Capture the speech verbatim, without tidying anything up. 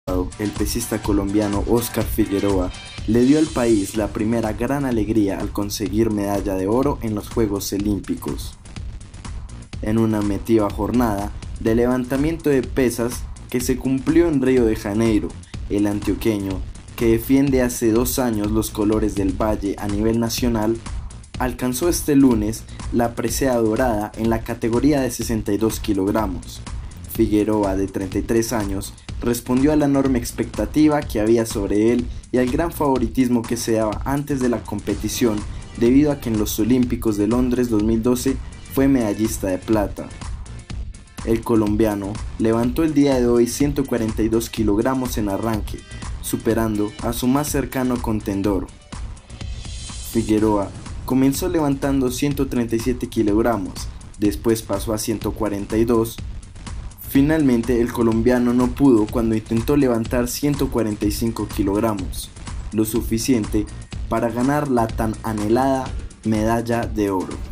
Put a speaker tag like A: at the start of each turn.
A: El pesista colombiano Óscar Figueroa le dio al país la primera gran alegría al conseguir medalla de oro en los Juegos Olímpicos. En una emotiva jornada de levantamiento de pesas que se cumplió en Río de Janeiro, el antioqueño, que defiende hace dos años los colores del Valle a nivel nacional, alcanzó este lunes la presea dorada en la categoría de sesenta y dos kilogramos. Figueroa, de treinta y tres años, respondió a la enorme expectativa que había sobre él y al gran favoritismo que se daba antes de la competición, debido a que en los Olímpicos de Londres dos mil doce fue medallista de plata. El colombiano levantó el día de hoy ciento cuarenta y dos kilogramos en arranque, superando a su más cercano contendor. Figueroa comenzó levantando ciento treinta y siete kilogramos, después pasó a ciento cuarenta y dos. Finalmente el colombiano no pudo cuando intentó levantar ciento cuarenta y cinco kilogramos, lo suficiente para ganar la tan anhelada medalla de oro.